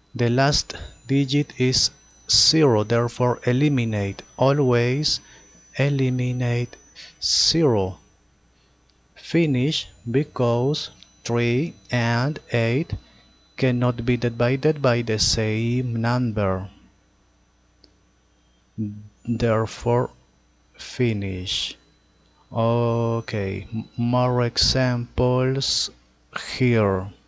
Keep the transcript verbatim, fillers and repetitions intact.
The last digit is zero, therefore eliminate. Always eliminate zero. Finish, because three and eight cannot be divided by the same number. Therefore finish. Okay, more examples here.